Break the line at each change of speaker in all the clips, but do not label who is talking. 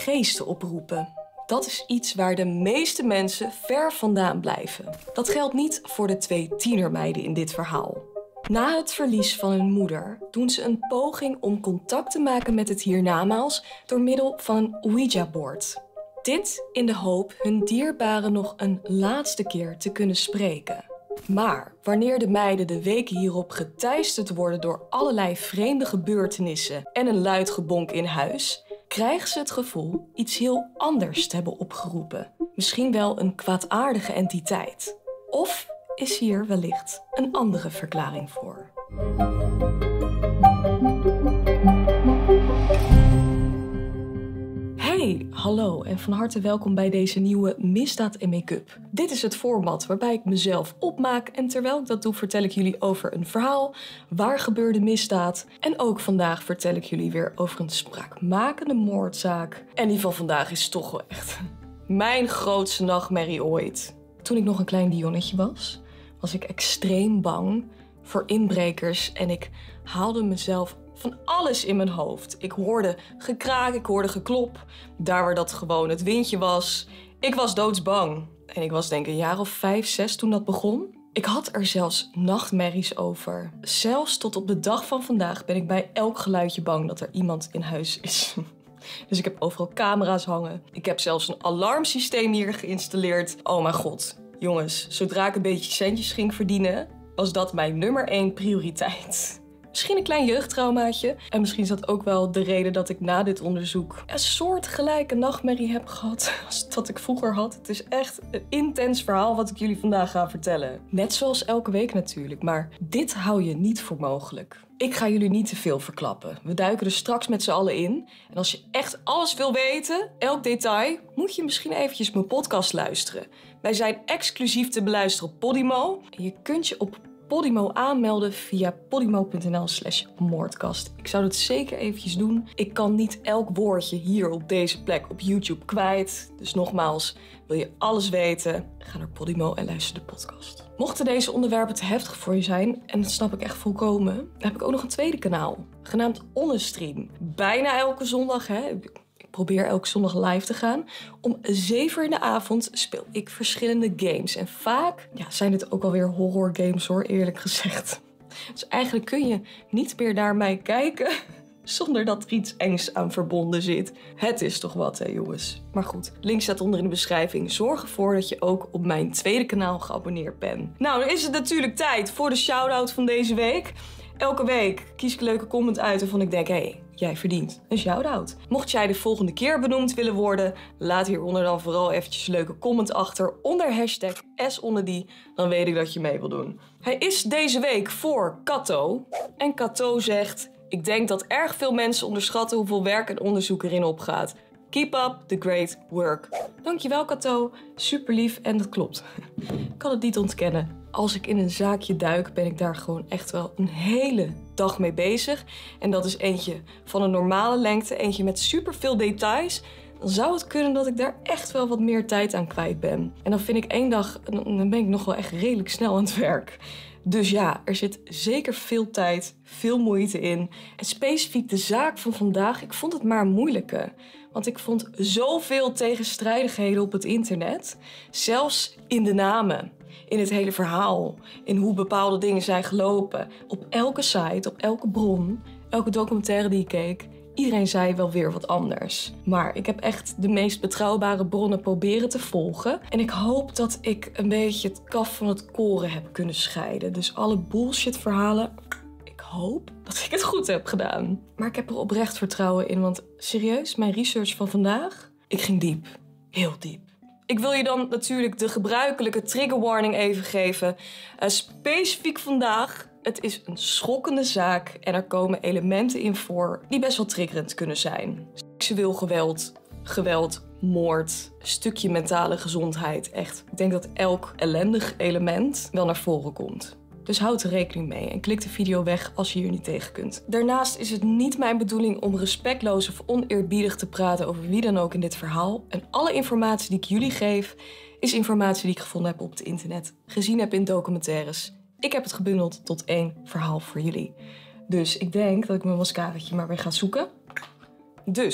geesten oproepen. Dat is iets waar de meeste mensen ver vandaan blijven. Dat geldt niet voor de 2 tienermeiden in dit verhaal. Na het verlies van hun moeder doen ze een poging om contact te maken met het hiernamaals door middel van een Ouija-board. Dit in de hoop hun dierbaren nog een laatste keer te kunnen spreken. Maar wanneer de meiden de weken hierop geteisterd worden door allerlei vreemde gebeurtenissen en een luid gebonk in huis, krijgen ze het gevoel iets heel anders te hebben opgeroepen. Misschien wel een kwaadaardige entiteit. Of is hier wellicht een andere verklaring voor? Hey, hallo en van harte welkom bij deze nieuwe Misdaad en Make-up. Dit is het format waarbij ik mezelf opmaak en terwijl ik dat doe vertel ik jullie over een verhaal, waar gebeurde misdaad en ook vandaag vertel ik jullie weer over een spraakmakende moordzaak. En die van vandaag is toch wel echt mijn grootste nachtmerrie ooit. Toen ik nog een klein Dionnetje was ik extreem bang voor inbrekers en ik haalde mezelf van alles in mijn hoofd. Ik hoorde gekraak, ik hoorde geklop. Daar waar dat gewoon het windje was. Ik was doodsbang. En ik was denk ik een jaar of 5, 6 toen dat begon. Ik had er zelfs nachtmerries over. Zelfs tot op de dag van vandaag ben ik bij elk geluidje bang dat er iemand in huis is. Dus ik heb overal camera's hangen. Ik heb zelfs een alarmsysteem hier geïnstalleerd. Oh mijn god. Jongens, zodra ik een beetje centjes ging verdienen, was dat mijn nummer 1 prioriteit. Misschien een klein jeugdtraumaatje. En misschien is dat ook wel de reden dat ik na dit onderzoek een soortgelijke nachtmerrie heb gehad als dat ik vroeger had. Het is echt een intens verhaal wat ik jullie vandaag ga vertellen. Net zoals elke week natuurlijk, maar dit hou je niet voor mogelijk. Ik ga jullie niet te veel verklappen. We duiken er straks met z'n allen in. En als je echt alles wil weten, elk detail, moet je misschien eventjes mijn podcast luisteren. Wij zijn exclusief te beluisteren op Podimo. En je kunt je op Podimo aanmelden via podimo.nl/moordkast. Ik zou dat zeker eventjes doen. Ik kan niet elk woordje hier op deze plek op YouTube kwijt. Dus nogmaals, wil je alles weten? Ga naar Podimo en luister de podcast. Mochten deze onderwerpen te heftig voor je zijn, en dat snap ik echt volkomen, dan heb ik ook nog een tweede kanaal, genaamd Onnestream. Bijna elke zondag, ik probeer elke zondag live te gaan. Om 7 in de avond speel ik verschillende games. En vaak zijn het ook alweer horror games hoor, eerlijk gezegd. Dus eigenlijk kun je niet meer naar mij kijken zonder dat er iets engs aan verbonden zit. Het is toch wat, hè jongens. Maar goed, link staat onder in de beschrijving. Zorg ervoor dat je ook op mijn tweede kanaal geabonneerd bent. Nou, dan is het natuurlijk tijd voor de shout-out van deze week. Elke week kies ik een leuke comment uit waarvan ik denk, hey, jij verdient een shout-out. Mocht jij de volgende keer benoemd willen worden, laat hieronder dan vooral eventjes een leuke comment achter onder hashtag #SOnderdie. Dan weet ik dat je mee wil doen. Hij is deze week voor Kato. En Kato zegt, ik denk dat erg veel mensen onderschatten hoeveel werk en onderzoek erin opgaat. Keep up the great work. Dankjewel Kato, super lief en dat klopt. Ik kan het niet ontkennen. Als ik in een zaakje duik, ben ik daar gewoon echt wel een hele dag mee bezig. En dat is eentje van een normale lengte, eentje met superveel details. Dan zou het kunnen dat ik daar echt wel wat meer tijd aan kwijt ben. En dan vind ik 1 dag, dan ben ik nog wel echt redelijk snel aan het werk. Dus ja, er zit zeker veel tijd, veel moeite in. En specifiek de zaak van vandaag, ik vond het maar een moeilijke. Want ik vond zoveel tegenstrijdigheden op het internet. Zelfs in de namen, in het hele verhaal, in hoe bepaalde dingen zijn gelopen. Op elke site, op elke bron, elke documentaire die ik keek, iedereen zei wel weer wat anders. Maar ik heb echt de meest betrouwbare bronnen proberen te volgen. En ik hoop dat ik een beetje het kaf van het koren heb kunnen scheiden. Dus alle bullshit verhalen, ik hoop dat ik het goed heb gedaan. Maar ik heb er oprecht vertrouwen in, want serieus, mijn research van vandaag, ik ging diep. Heel diep. Ik wil je dan natuurlijk de gebruikelijke trigger warning even geven. Specifiek vandaag, het is een schokkende zaak en er komen elementen in voor die best wel triggerend kunnen zijn. Seksueel geweld, moord, een stukje mentale gezondheid, echt. Ik denk dat elk ellendig element wel naar voren komt. Dus houd er rekening mee en klik de video weg als je hier niet tegen kunt. Daarnaast is het niet mijn bedoeling om respectloos of oneerbiedig te praten over wie dan ook in dit verhaal. En alle informatie die ik jullie geef, is informatie die ik gevonden heb op het internet, gezien heb in documentaires. Ik heb het gebundeld tot 1 verhaal voor jullie. Dus ik denk dat ik mijn mascaraatje maar weer ga zoeken. Dus,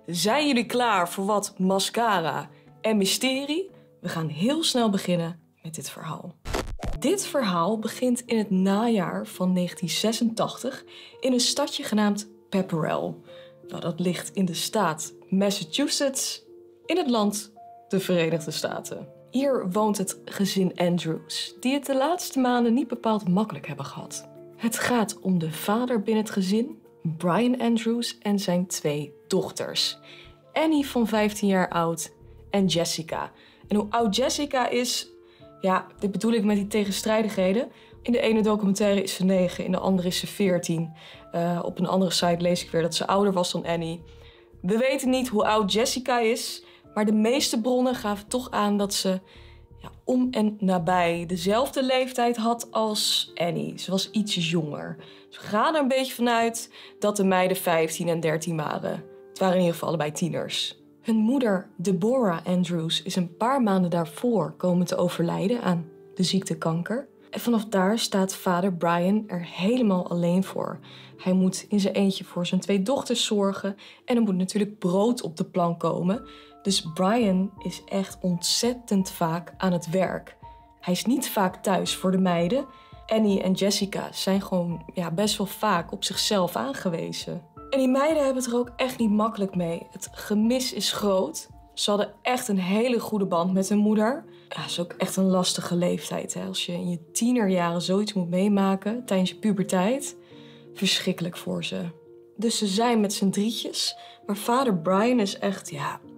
Zijn jullie klaar voor wat mascara en mysterie? We gaan heel snel beginnen met dit verhaal. Dit verhaal begint in het najaar van 1986 in een stadje genaamd Pepperell. Nou, dat ligt in de staat Massachusetts in het land de Verenigde Staten. Hier woont het gezin Andrews, die het de laatste maanden niet bepaald makkelijk hebben gehad. Het gaat om de vader binnen het gezin, Brian Andrews, en zijn 2 dochters. Annie van 15 jaar oud en Jessica. En hoe oud Jessica is, ja, dit bedoel ik met die tegenstrijdigheden. In de ene documentaire is ze 9, in de andere is ze 14. Op een andere site lees ik weer dat ze ouder was dan Annie. We weten niet hoe oud Jessica is, maar de meeste bronnen gaven toch aan dat ze om en nabij dezelfde leeftijd had als Annie. Ze was ietsjes jonger. Dus we gaan er een beetje vanuit dat de meiden 15 en 13 waren. Het waren in ieder geval allebei tieners. Hun moeder, Deborah Andrews, is een paar maanden daarvoor komen te overlijden aan de ziekte kanker. En vanaf daar staat vader Brian er helemaal alleen voor. Hij moet in zijn eentje voor zijn 2 dochters zorgen en er moet natuurlijk brood op de plank komen. Dus Brian is echt ontzettend vaak aan het werk. Hij is niet vaak thuis voor de meiden. Annie en Jessica zijn gewoon best wel vaak op zichzelf aangewezen. En die meiden hebben het er ook echt niet makkelijk mee. Het gemis is groot. Ze hadden echt een hele goede band met hun moeder. Ja, dat is ook echt een lastige leeftijd, hè? Als je in je tienerjaren zoiets moet meemaken tijdens je puberteit. Verschrikkelijk voor ze. Dus ze zijn met z'n drietjes. Maar vader Brian is echt,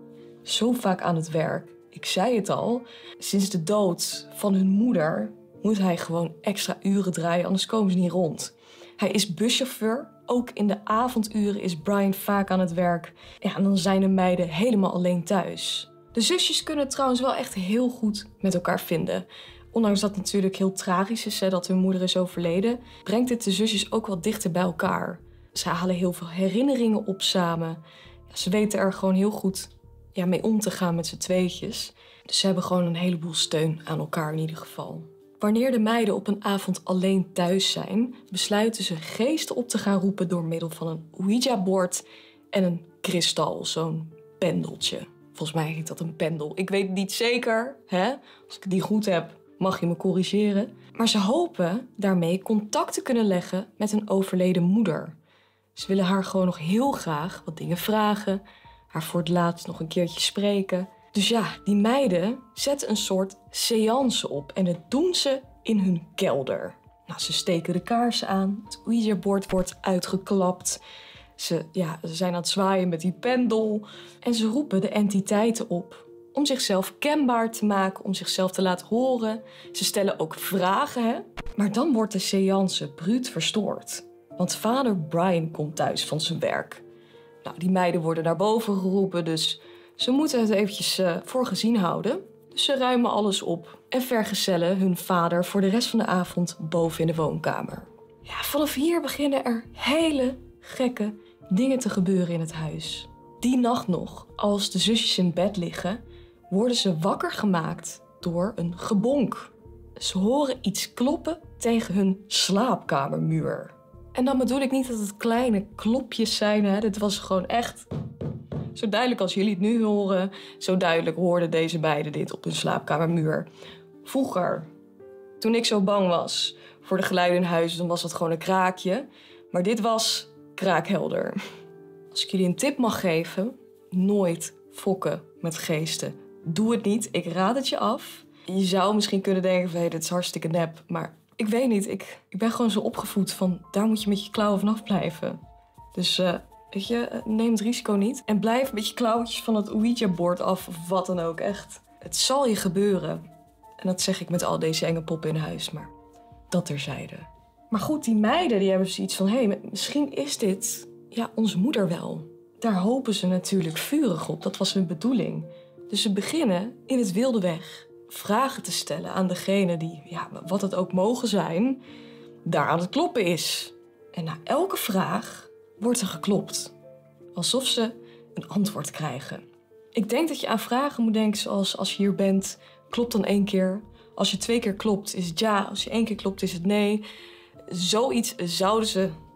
zo vaak aan het werk. Ik zei het al, sinds de dood van hun moeder moet hij gewoon extra uren draaien, anders komen ze niet rond. Hij is buschauffeur. Ook in de avonduren is Brian vaak aan het werk. Ja, en dan zijn de meiden helemaal alleen thuis. De zusjes kunnen het trouwens wel echt heel goed met elkaar vinden. Ondanks dat het natuurlijk heel tragisch is dat hun moeder is overleden, brengt dit de zusjes ook wel dichter bij elkaar. Ze halen heel veel herinneringen op samen. Ja, ze weten er gewoon heel goed mee om te gaan met z'n tweetjes. Dus ze hebben gewoon een heleboel steun aan elkaar in ieder geval. Wanneer de meiden op een avond alleen thuis zijn, besluiten ze geesten op te gaan roepen door middel van een Ouija-bord en een kristal, zo'n pendeltje. Volgens mij heet dat een pendel. Ik weet het niet zeker, hè? Als ik het niet goed heb, mag je me corrigeren. Maar ze hopen daarmee contact te kunnen leggen met een overleden moeder. Ze willen haar gewoon nog heel graag wat dingen vragen, haar voor het laatst nog een keertje spreken. Dus die meiden zetten een soort séance op en dat doen ze in hun kelder. Nou, ze steken de kaarsen aan, het Ouija-bord wordt uitgeklapt. Ze zijn aan het zwaaien met die pendel en ze roepen de entiteiten op om zichzelf kenbaar te maken, om zichzelf te laten horen. Ze stellen ook vragen, hè? Maar dan wordt de séance bruut verstoord. Want vader Brian komt thuis van zijn werk. Nou, die meiden worden naar boven geroepen, dus ze moeten het eventjes voor gezien houden. Dus ze ruimen alles op en vergezellen hun vader voor de rest van de avond boven in de woonkamer. Ja, vanaf hier beginnen er hele gekke dingen te gebeuren in het huis. Die nacht nog, als de zusjes in bed liggen, worden ze wakker gemaakt door een gebonk. Ze horen iets kloppen tegen hun slaapkamermuur. En dan bedoel ik niet dat het kleine klopjes zijn, hè. Dit was gewoon echt zo duidelijk als jullie het nu horen. Zo duidelijk hoorden deze beiden dit op hun slaapkamermuur. Vroeger, toen ik zo bang was voor de geluiden in huis, dan was dat gewoon een kraakje. Maar dit was kraakhelder. Als ik jullie een tip mag geven, nooit fokken met geesten. Doe het niet, ik raad het je af. Je zou misschien kunnen denken van, dit is hartstikke nep, maar ik weet niet, ik ben gewoon zo opgevoed van, daar moet je met je klauwen vanaf blijven. Dus weet je, neem het risico niet. En blijf met je klauwtjes van het Ouija-bord af of wat dan ook, echt. Het zal je gebeuren. En dat zeg ik met al deze enge poppen in huis, maar dat terzijde. Maar goed, die meiden die hebben zoiets van, misschien is dit onze moeder wel. Daar hopen ze natuurlijk vurig op, dat was hun bedoeling. Dus ze beginnen in het wilde weg vragen te stellen aan degene die, wat het ook mogen zijn, daar aan het kloppen is. En na elke vraag wordt er geklopt. Alsof ze een antwoord krijgen. Ik denk dat je aan vragen moet denken zoals, als je hier bent, klopt dan 1 keer. Als je 2 keer klopt, is het ja. Als je 1 keer klopt, is het nee. Zoiets zouden ze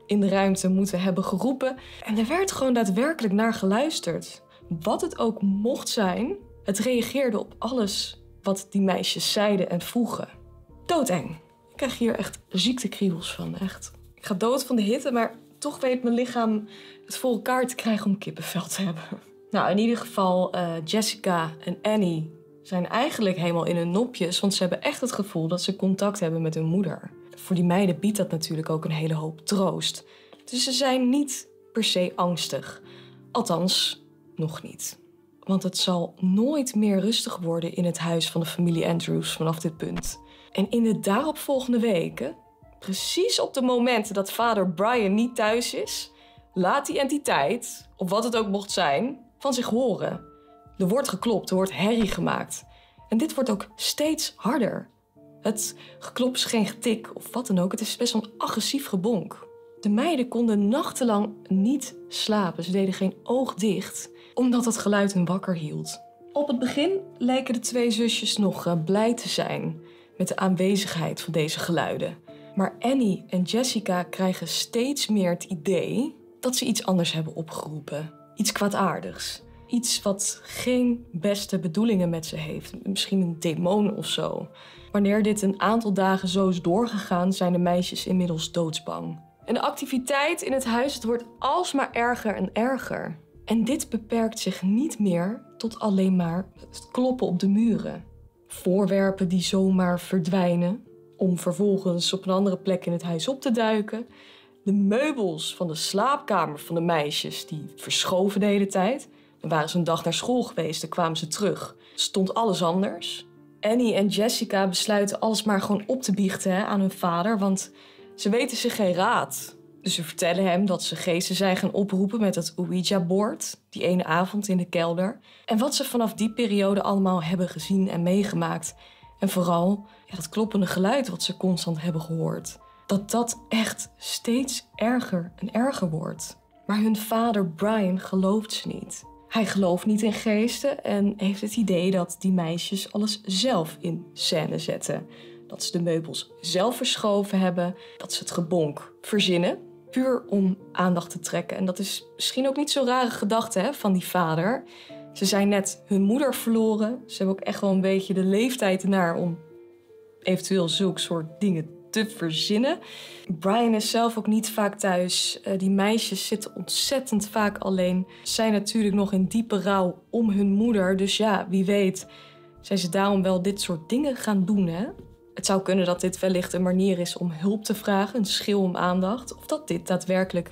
in de ruimte moeten hebben geroepen. En er werd gewoon daadwerkelijk naar geluisterd. Wat het ook mocht zijn, het reageerde op alles wat die meisjes zeiden en vroegen. Doodeng. Ik krijg hier echt ziektekriebels van, echt. Ik ga dood van de hitte, maar toch weet mijn lichaam het voor elkaar te krijgen om kippenvel te hebben. Nou, in ieder geval, Jessica en Annie zijn eigenlijk helemaal in hun nopjes, want ze hebben echt het gevoel dat ze contact hebben met hun moeder. Voor die meiden biedt dat natuurlijk ook een hele hoop troost. Dus ze zijn niet per se angstig. Althans, nog niet. Want het zal nooit meer rustig worden in het huis van de familie Andrews vanaf dit punt. En in de daaropvolgende weken, precies op de momenten dat vader Brian niet thuis is, laat die entiteit, of wat het ook mocht zijn, van zich horen. Er wordt geklopt, er wordt herrie gemaakt. En dit wordt ook steeds harder. Het geklop is geen getik of wat dan ook, het is best wel een agressief gebonk. De meiden konden nachtenlang niet slapen, ze deden geen oog dicht, omdat het geluid hen wakker hield. Op het begin leken de twee zusjes nog blij te zijn met de aanwezigheid van deze geluiden. Maar Annie en Jessica krijgen steeds meer het idee dat ze iets anders hebben opgeroepen. Iets kwaadaardigs. Iets wat geen beste bedoelingen met ze heeft. Misschien een demon of zo. Wanneer dit een aantal dagen zo is doorgegaan, zijn de meisjes inmiddels doodsbang. En de activiteit in het huis, het wordt alsmaar erger en erger. En dit beperkt zich niet meer tot alleen maar het kloppen op de muren. Voorwerpen die zomaar verdwijnen, om vervolgens op een andere plek in het huis op te duiken. De meubels van de slaapkamer van de meisjes, die verschoven de hele tijd. Dan waren ze een dag naar school geweest, dan kwamen ze terug. Stond alles anders. Annie en Jessica besluiten alles maar gewoon op te biechten aan hun vader, want ze weten zich geen raad. Dus ze vertellen hem dat ze geesten zijn gaan oproepen met het Ouija-board, die ene avond in de kelder. En wat ze vanaf die periode allemaal hebben gezien en meegemaakt. En vooral dat kloppende geluid wat ze constant hebben gehoord. Dat echt steeds erger en erger wordt. Maar hun vader Brian gelooft ze niet. Hij gelooft niet in geesten en heeft het idee dat die meisjes alles zelf in scène zetten. Dat ze de meubels zelf verschoven hebben, dat ze het gebonk verzinnen. Puur om aandacht te trekken. En dat is misschien ook niet zo'n rare gedachte van die vader. Ze zijn net hun moeder verloren. Ze hebben ook echt wel een beetje de leeftijd ernaar om eventueel zulke soort dingen te verzinnen. Brian is zelf ook niet vaak thuis. Die meisjes zitten ontzettend vaak alleen. Ze zijn natuurlijk nog in diepe rouw om hun moeder. Dus ja, wie weet zijn ze daarom wel dit soort dingen gaan doen, hè? Het zou kunnen dat dit wellicht een manier is om hulp te vragen, een schreeuw om aandacht. Of dat dit daadwerkelijk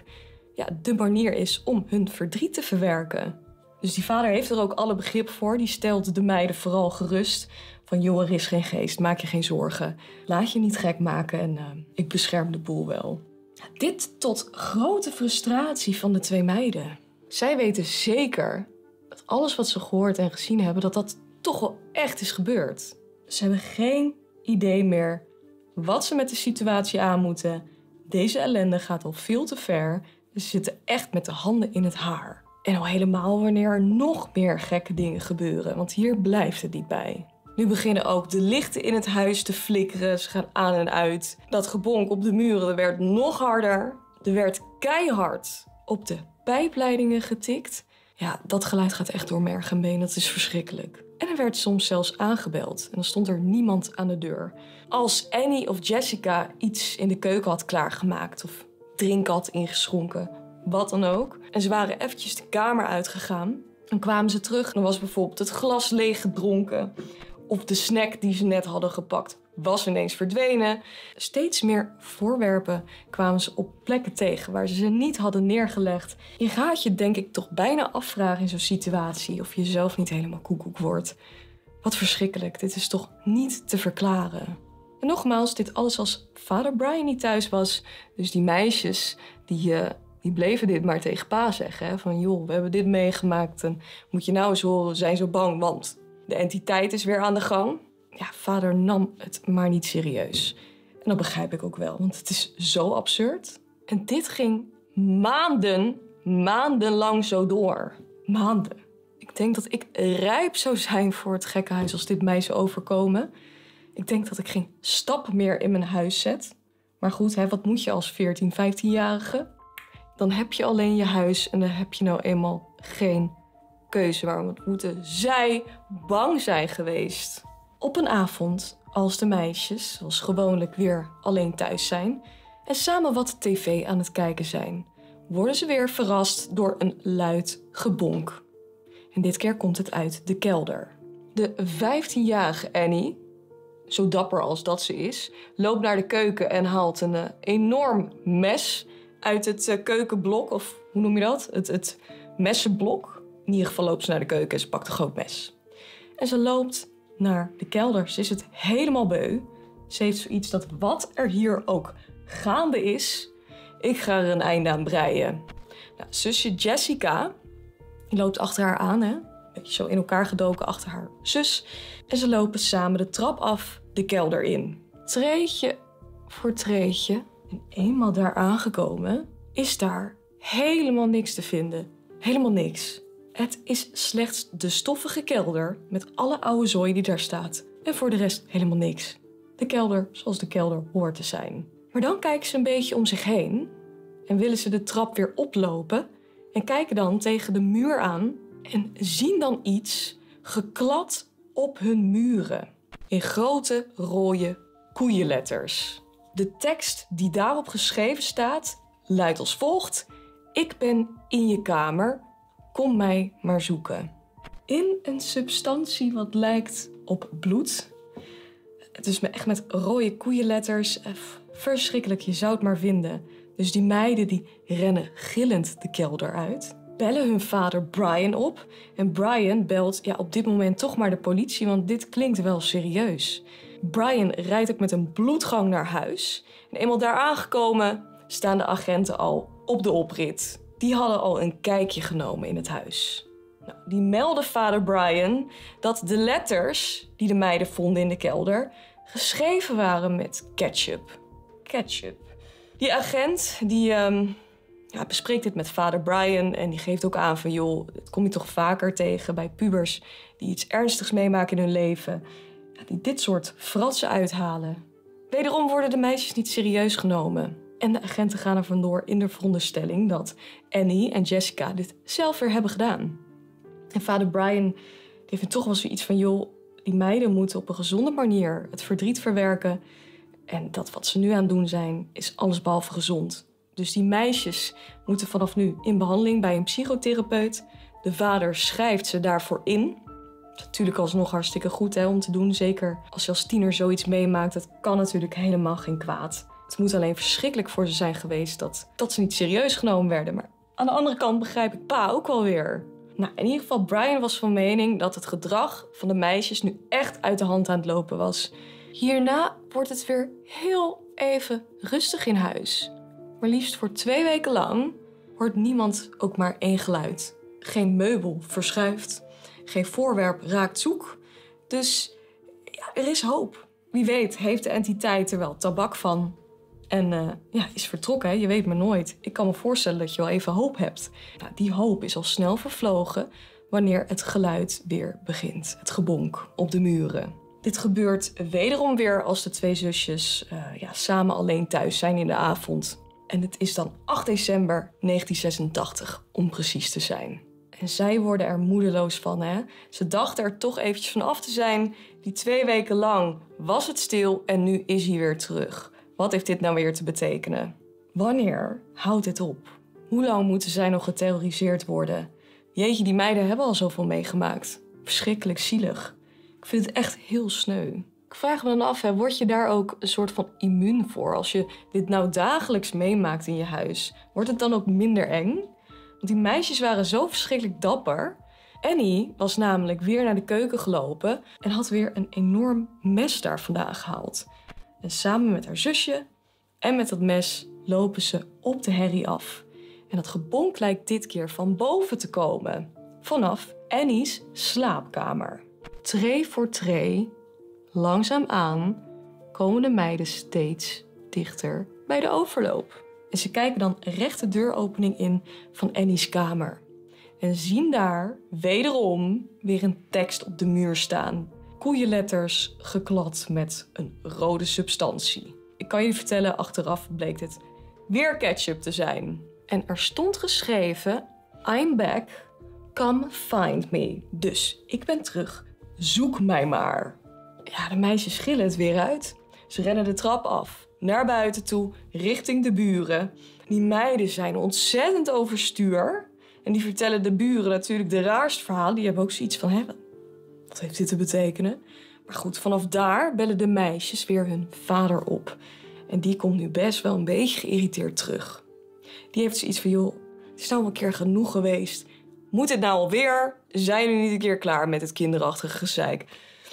de manier is om hun verdriet te verwerken. Dus die vader heeft er ook alle begrip voor. Die stelt de meiden vooral gerust. Van joh, er is geen geest, maak je geen zorgen. Laat je niet gek maken en ik bescherm de boel wel. Dit tot grote frustratie van de twee meiden. Zij weten zeker dat alles wat ze gehoord en gezien hebben, dat toch wel echt is gebeurd. Ze hebben geen idee meer wat ze met de situatie aan moeten. Deze ellende gaat al veel te ver. Ze zitten echt met de handen in het haar. En al helemaal wanneer er nog meer gekke dingen gebeuren. Want hier blijft het niet bij. Nu beginnen ook de lichten in het huis te flikkeren. Ze gaan aan en uit. Dat gebonk op de muren werd nog harder. Er werd keihard op de pijpleidingen getikt. Ja, dat geluid gaat echt door merg en been. Dat is verschrikkelijk. En er werd soms zelfs aangebeld. En dan stond er niemand aan de deur. Als Annie of Jessica iets in de keuken had klaargemaakt of drinken had ingeschonken, wat dan ook. En ze waren eventjes de kamer uitgegaan. Dan kwamen ze terug en dan was bijvoorbeeld het glas leeg gedronken. Of de snack die ze net hadden gepakt was ineens verdwenen. Steeds meer voorwerpen kwamen ze op plekken tegen waar ze niet hadden neergelegd. Je gaat je denk ik toch bijna afvragen in zo'n situatie of je zelf niet helemaal koekoek wordt. Wat verschrikkelijk, dit is toch niet te verklaren. En nogmaals, dit alles als vader Brian niet thuis was. Dus die meisjes, die bleven dit maar tegen pa zeggen. Hè? Van joh, we hebben dit meegemaakt en moet je nou eens horen, we zijn zo bang, want de entiteit is weer aan de gang. Ja, vader nam het maar niet serieus. En dat begrijp ik ook wel, want het is zo absurd. En dit ging maandenlang zo door. Maanden. Ik denk dat ik rijp zou zijn voor het gekkenhuis als dit mij zou overkomen. Ik denk dat ik geen stap meer in mijn huis zet. Maar goed, wat moet je als 14, 15-jarige? Dan heb je alleen je huis en dan heb je nou eenmaal geen keuze. Waarom moeten zij bang zijn geweest? Op een avond, als de meisjes, zoals gewoonlijk, weer alleen thuis zijn en samen wat tv aan het kijken zijn, worden ze weer verrast door een luid gebonk. En dit keer komt het uit de kelder. De 15-jarige Annie, zo dapper als dat ze is, loopt naar de keuken en haalt een enorm mes uit het keukenblok. Of hoe noem je dat? Het messenblok. In ieder geval loopt ze naar de keuken en ze pakt een groot mes. En ze loopt naar de kelder. Ze is het helemaal beu. Ze heeft zoiets dat wat er hier ook gaande is, ik ga er een einde aan breien. Nou, zusje Jessica, die loopt achter haar aan, een beetje zo in elkaar gedoken achter haar zus. En ze lopen samen de trap af de kelder in. Treedje voor treedje. En eenmaal daar aangekomen, is daar helemaal niks te vinden. Helemaal niks. Het is slechts de stoffige kelder met alle oude zooi die daar staat. En voor de rest helemaal niks. De kelder zoals de kelder hoort te zijn. Maar dan kijken ze een beetje om zich heen en willen ze de trap weer oplopen en kijken dan tegen de muur aan en zien dan iets geklad op hun muren. In grote rode koeienletters. De tekst die daarop geschreven staat luidt als volgt: Ik ben in je kamer, kom mij maar zoeken. In een substantie wat lijkt op bloed. Het is echt met rode koeienletters. Verschrikkelijk, je zou het maar vinden. Dus die meiden die rennen gillend de kelder uit. Bellen hun vader Brian op. En Brian belt op dit moment toch maar de politie, want dit klinkt wel serieus. Brian rijdt ook met een bloedgang naar huis. En eenmaal daar aangekomen staan de agenten al op de oprit. Die hadden al een kijkje genomen in het huis. Nou, die meldde vader Brian dat de letters die de meiden vonden in de kelder geschreven waren met ketchup. Ketchup. Die agent die bespreekt dit met vader Brian en die geeft ook aan van joh, dat kom je toch vaker tegen bij pubers die iets ernstigs meemaken in hun leven. Die dit soort fratsen uithalen. Wederom worden de meisjes niet serieus genomen. En de agenten gaan er vandoor in de veronderstelling dat Annie en Jessica dit zelf weer hebben gedaan. En vader Brian heeft toch wel zoiets van joh, die meiden moeten op een gezonde manier het verdriet verwerken. En dat wat ze nu aan het doen zijn, is allesbehalve gezond. Dus die meisjes moeten vanaf nu in behandeling bij een psychotherapeut. De vader schrijft ze daarvoor in. Natuurlijk alsnog hartstikke goed om te doen. Zeker als je als tiener zoiets meemaakt. Dat kan natuurlijk helemaal geen kwaad. Het moet alleen verschrikkelijk voor ze zijn geweest dat ze niet serieus genomen werden. Maar aan de andere kant begrijp ik pa ook wel weer. Nou, in ieder geval, Brian was van mening dat het gedrag van de meisjes nu echt uit de hand aan het lopen was. Hierna wordt het weer heel even rustig in huis. Maar liefst voor 2 weken lang hoort niemand ook maar één geluid. Geen meubel verschuift. Geen voorwerp raakt zoek. Dus er is hoop. Wie weet heeft de entiteit er wel tabak van. En is vertrokken, je weet maar nooit. Ik kan me voorstellen dat je wel even hoop hebt. Nou, die hoop is al snel vervlogen wanneer het geluid weer begint. Het gebonk op de muren. Dit gebeurt wederom weer als de 2 zusjes samen alleen thuis zijn in de avond. En het is dan 8 december 1986, om precies te zijn. En zij worden er moedeloos van, Ze dachten er toch eventjes van af te zijn. Die 2 weken lang was het stil en nu is hij weer terug. Wat heeft dit nou weer te betekenen? Wanneer houdt dit op? Hoe lang moeten zij nog geterroriseerd worden? Jeetje, die meiden hebben al zoveel meegemaakt. Verschrikkelijk zielig. Ik vind het echt heel sneu. Ik vraag me dan af, word je daar ook een soort van immuun voor? Als je dit nou dagelijks meemaakt in je huis, wordt het dan ook minder eng? Want die meisjes waren zo verschrikkelijk dapper. Annie was namelijk weer naar de keuken gelopen en had weer een enorm mes daar vandaan gehaald. En samen met haar zusje en met dat mes lopen ze op de herrie af. En dat gebonk lijkt dit keer van boven te komen. Vanaf Annie's slaapkamer. Tree voor tree, langzaamaan, komen de meiden steeds dichter bij de overloop. En ze kijken dan recht de deuropening in van Annie's kamer. En zien daar wederom weer een tekst op de muur staan. Koeienletters geklad met een rode substantie. ik kan je vertellen, achteraf bleek dit weer ketchup te zijn. En er stond geschreven, I'm back, come find me. Dus ik ben terug, zoek mij maar. Ja, de meisjes schillen het weer uit. Ze rennen de trap af, naar buiten toe, richting de buren. Die meiden zijn ontzettend overstuur. En die vertellen de buren natuurlijk de raarste verhalen. Die hebben ook zoiets van, wat heeft dit te betekenen? Maar goed, vanaf daar bellen de meisjes weer hun vader op. En die komt nu best wel een beetje geïrriteerd terug. Die heeft zoiets van, joh, het is nou wel een keer genoeg geweest. Moet het nou alweer? Zijn we niet een keer klaar met het kinderachtige gezeik?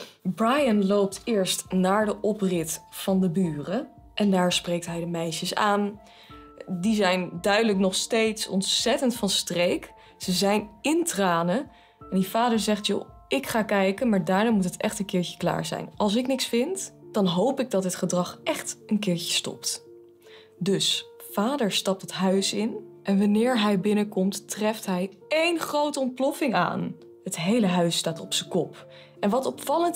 Brian loopt eerst naar de oprit van de buren. En daar spreekt hij de meisjes aan. Die zijn duidelijk nog steeds ontzettend van streek. Ze zijn in tranen. En die vader zegt, joh, ik ga kijken, maar daarna moet het echt een keertje klaar zijn. Als ik niks vind, dan hoop ik dat dit gedrag echt een keertje stopt. Dus vader stapt het huis in. En wanneer hij binnenkomt, treft hij één grote ontploffing aan. Het hele huis staat op zijn kop. En wat opvallend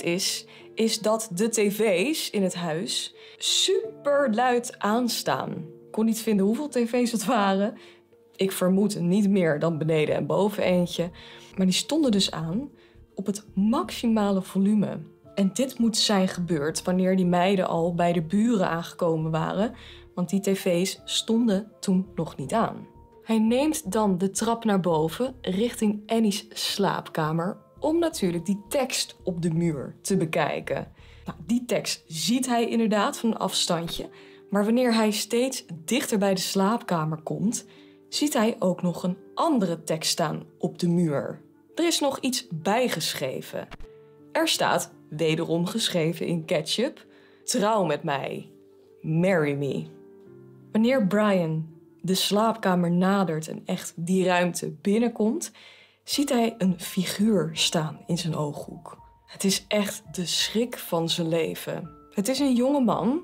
is dat de tv's in het huis super luid aanstaan. Ik kon niet vinden hoeveel tv's het waren. Ik vermoed niet meer dan beneden en boven eentje. Maar die stonden dus aan op het maximale volume. En dit moet zijn gebeurd wanneer die meiden al bij de buren aangekomen waren. Want die tv's stonden toen nog niet aan. Hij neemt dan de trap naar boven richting Annie's slaapkamer om natuurlijk die tekst op de muur te bekijken. Nou, die tekst ziet hij inderdaad van een afstandje. Maar wanneer hij steeds dichter bij de slaapkamer komt, ziet hij ook nog een andere tekst staan op de muur. Er is nog iets bijgeschreven. Er staat, wederom geschreven in ketchup, trouw met mij, marry me. Wanneer Brian de slaapkamer nadert en echt die ruimte binnenkomt, ziet hij een figuur staan in zijn ooghoek. Het is echt de schrik van zijn leven. Het is een jonge man,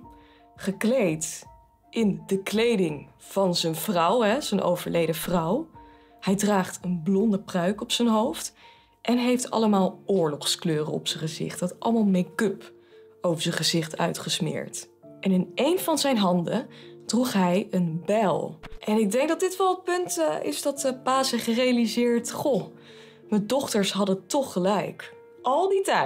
gekleed in de kleding van zijn vrouw, zijn overleden vrouw. Hij draagt een blonde pruik op zijn hoofd en heeft allemaal oorlogskleuren op zijn gezicht. Dat allemaal make-up over zijn gezicht uitgesmeerd. En in een van zijn handen droeg hij een bijl. En ik denk dat dit wel het punt is dat pa zich gerealiseerd, goh, mijn dochters hadden toch gelijk. Al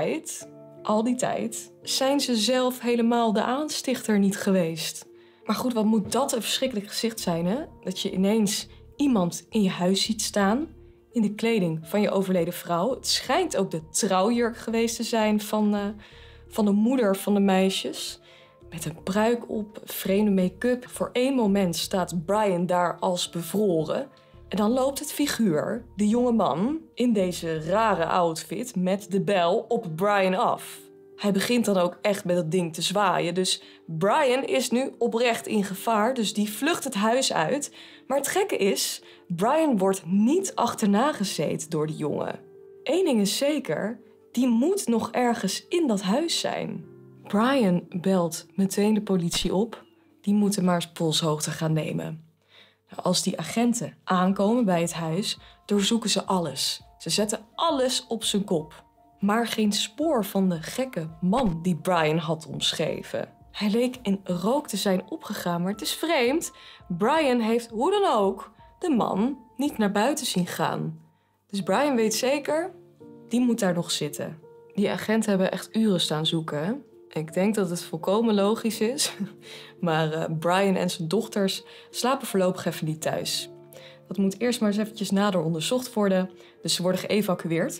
die tijd zijn ze zelf helemaal de aanstichter niet geweest. Maar goed, wat moet dat een verschrikkelijk gezicht zijn, hè? Dat je ineens iemand in je huis ziet staan in de kleding van je overleden vrouw. Het schijnt ook de trouwjurk geweest te zijn van de moeder van de meisjes. Met een pruik op, vreemde make-up. Voor één moment staat Brian daar als bevroren. En dan loopt het figuur, de jonge man, in deze rare outfit met de bijl op Brian af. Hij begint dan ook echt met dat ding te zwaaien. Dus Brian is nu oprecht in gevaar, dus die vlucht het huis uit. Maar het gekke is, Brian wordt niet achterna gezeten door de jongen. Eén ding is zeker, die moet nog ergens in dat huis zijn. Brian belt meteen de politie op. Die moeten maar eens polshoogte gaan nemen. Nou, als die agenten aankomen bij het huis, doorzoeken ze alles. Ze zetten alles op zijn kop. Maar geen spoor van de gekke man die Brian had omschreven. Hij leek in rook te zijn opgegaan, maar het is vreemd. Brian heeft hoe dan ook de man niet naar buiten zien gaan. Dus Brian weet zeker, die moet daar nog zitten. Die agenten hebben echt uren staan zoeken, hè? Ik denk dat het volkomen logisch is. Maar Brian en zijn dochters slapen voorlopig even niet thuis. Dat moet eerst maar eens eventjes nader onderzocht worden. Dus ze worden geëvacueerd.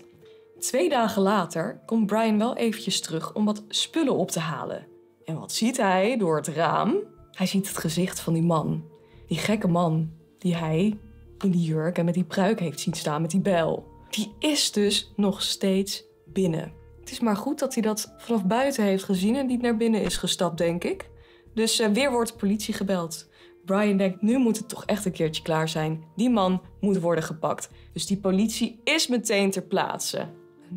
2 dagen later komt Brian wel eventjes terug om wat spullen op te halen. En wat ziet hij door het raam? Hij ziet het gezicht van die man. Die gekke man die hij in die jurk en met die pruik heeft zien staan met die bijl. Die is dus nog steeds binnen. Het is maar goed dat hij dat vanaf buiten heeft gezien en niet naar binnen is gestapt, denk ik. Dus weer wordt de politie gebeld. Brian denkt, nu moet het toch echt een keertje klaar zijn. Die man moet worden gepakt. Dus die politie is meteen ter plaatse.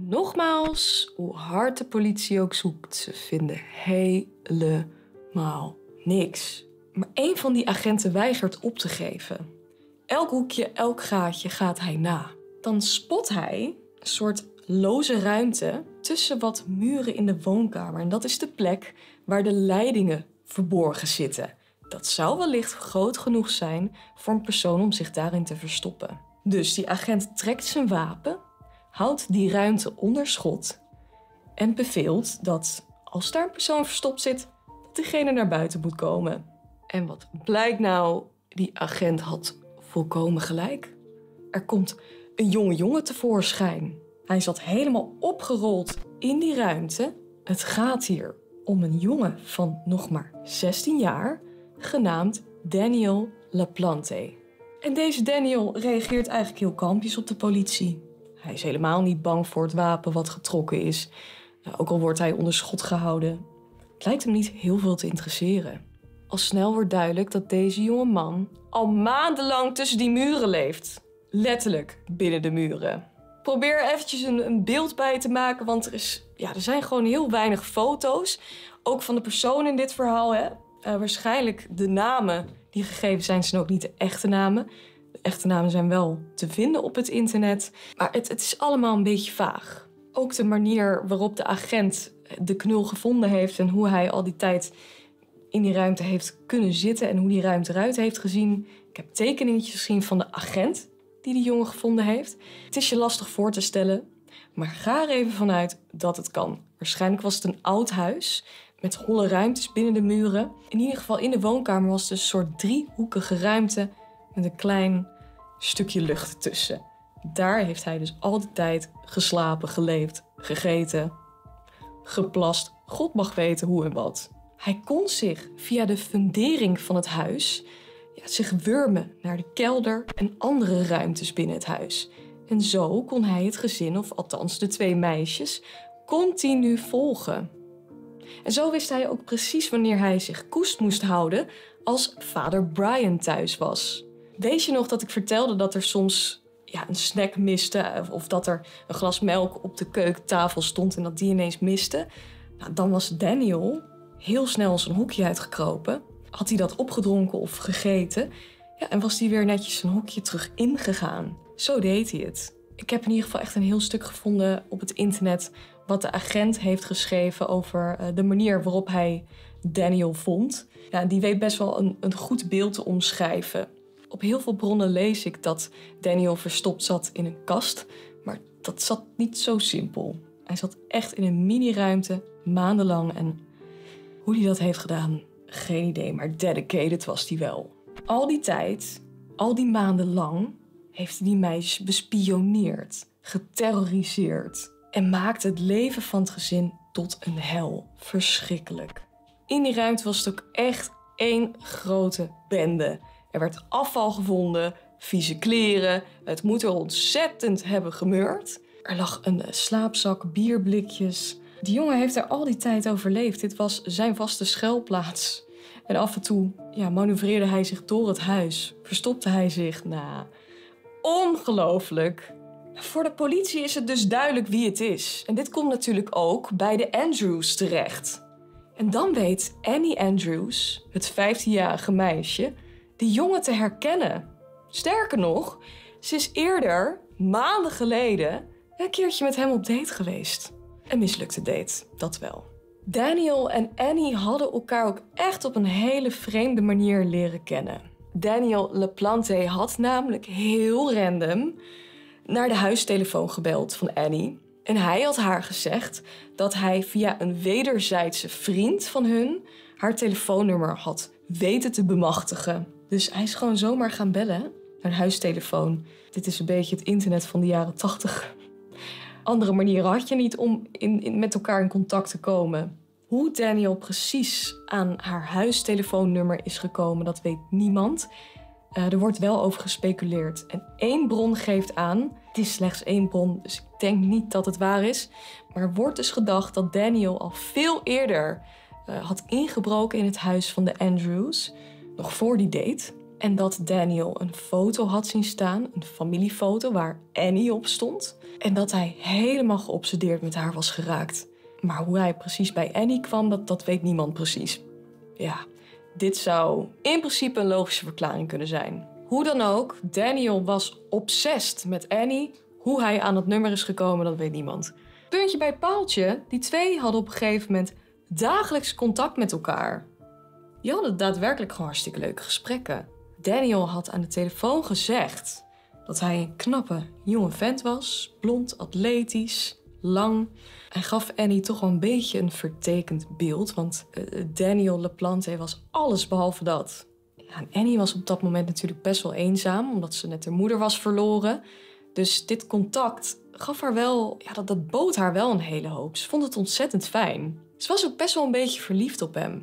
Nogmaals, hoe hard de politie ook zoekt, ze vinden helemaal niks. Maar één van die agenten weigert op te geven. Elk hoekje, elk gaatje gaat hij na. Dan spot hij een soort loze ruimte tussen wat muren in de woonkamer. En dat is de plek waar de leidingen verborgen zitten. Dat zou wellicht groot genoeg zijn voor een persoon om zich daarin te verstoppen. Dus die agent trekt zijn wapen, houdt die ruimte onder schot en beveelt dat als daar een persoon verstopt zit, dat diegene naar buiten moet komen. En wat blijkt nou? Die agent had volkomen gelijk. Er komt een jonge jongen tevoorschijn. Hij zat helemaal opgerold in die ruimte. Het gaat hier om een jongen van nog maar 16 jaar, genaamd Daniel LaPlante. En deze Daniel reageert eigenlijk heel kalmpjes op de politie. Hij is helemaal niet bang voor het wapen wat getrokken is. Ook al wordt hij onder schot gehouden. Het lijkt hem niet heel veel te interesseren. Al snel wordt duidelijk dat deze jonge man al maandenlang tussen die muren leeft. Letterlijk binnen de muren. Probeer eventjes een beeld bij te maken, want er zijn gewoon heel weinig foto's. Ook van de persoon in dit verhaal. Waarschijnlijk de namen die gegeven zijn ook niet de echte namen. De echte namen zijn wel te vinden op het internet. Maar het is allemaal een beetje vaag. Ook de manier waarop de agent de knul gevonden heeft en hoe hij al die tijd in die ruimte heeft kunnen zitten en hoe die ruimte eruit heeft gezien. Ik heb tekeningetjes gezien van de agent die die jongen gevonden heeft. Het is je lastig voor te stellen, maar ga er even vanuit dat het kan. Waarschijnlijk was het een oud huis met holle ruimtes binnen de muren. In ieder geval in de woonkamer was het een soort driehoekige ruimte met een klein stukje lucht ertussen. Daar heeft hij dus al die tijd geslapen, geleefd, gegeten, geplast. God mag weten hoe en wat. Hij kon zich via de fundering van het huis zich wurmen naar de kelder en andere ruimtes binnen het huis. En zo kon hij het gezin, of althans de 2 meisjes, continu volgen. En zo wist hij ook precies wanneer hij zich koest moest houden als vader Brian thuis was. Weet je nog dat ik vertelde dat er soms een snack miste of dat er een glas melk op de keukentafel stond en dat die ineens miste? Nou, dan was Daniel heel snel zijn hoekje uitgekropen. Had hij dat opgedronken of gegeten? En was hij weer netjes zijn hokje terug ingegaan. Zo deed hij het. Ik heb in ieder geval echt een heel stuk gevonden op het internet wat de agent heeft geschreven over de manier waarop hij Daniel vond. Ja, die weet best wel een goed beeld te omschrijven. Op heel veel bronnen lees ik dat Daniel verstopt zat in een kast, maar dat zat niet zo simpel. Hij zat echt in een mini-ruimte, maandenlang, en hoe hij dat heeft gedaan, geen idee, maar dedicated was hij wel. Al die tijd, al die maanden lang, heeft hij die meisjes bespioneerd, geterroriseerd en maakte het leven van het gezin tot een hel. Verschrikkelijk. In die ruimte was het ook echt één grote bende. Er werd afval gevonden, vieze kleren, het moet er ontzettend hebben gemeurd. Er lag een slaapzak, bierblikjes. Die jongen heeft er al die tijd overleefd. Dit was zijn vaste schuilplaats. En af en toe manoeuvreerde hij zich door het huis. Verstopte hij zich. Ongelooflijk. Voor de politie is het dus duidelijk wie het is. En dit komt natuurlijk ook bij de Andrews terecht. En dan weet Annie Andrews, het 15-jarige meisje, die jongen te herkennen. Sterker nog, ze is eerder, maanden geleden, een keertje met hem op date geweest. Een mislukte date, dat wel. Daniel en Annie hadden elkaar ook echt op een hele vreemde manier leren kennen. Daniel LaPlante had namelijk heel random naar de huistelefoon gebeld van Annie. En hij had haar gezegd dat hij via een wederzijdse vriend van hun haar telefoonnummer had weten te bemachtigen. Dus hij is gewoon zomaar gaan bellen naar een huistelefoon. Dit is een beetje het internet van de jaren 80. Andere manieren had je niet om met elkaar in contact te komen. Hoe Daniel precies aan haar huistelefoonnummer is gekomen, dat weet niemand. Er wordt wel over gespeculeerd. En 1 bron geeft aan, het is slechts 1 bron, dus ik denk niet dat het waar is. Maar er wordt dus gedacht dat Daniel al veel eerder had ingebroken in het huis van de Andrews, nog voor die date. En dat Daniel een foto had zien staan, een familiefoto waar Annie op stond. En dat hij helemaal geobsedeerd met haar was geraakt. Maar hoe hij precies bij Annie kwam, dat weet niemand precies. Ja, dit zou in principe een logische verklaring kunnen zijn. Hoe dan ook, Daniel was obsessed met Annie. Hoe hij aan het nummer is gekomen, dat weet niemand. Puntje bij paaltje, die 2 hadden op een gegeven moment dagelijks contact met elkaar. Die hadden daadwerkelijk gewoon hartstikke leuke gesprekken. Daniel had aan de telefoon gezegd dat hij een knappe jonge vent was. Blond, atletisch, lang. Hij gaf Annie toch wel een beetje een vertekend beeld. Want Daniel LaPlante was alles behalve dat. Ja, en Annie was op dat moment natuurlijk best wel eenzaam. Omdat ze net haar moeder was verloren. Dus dit contact gaf haar wel... Ja, dat bood haar wel een hele hoop. Ze vond het ontzettend fijn. Ze was ook best wel een beetje verliefd op hem.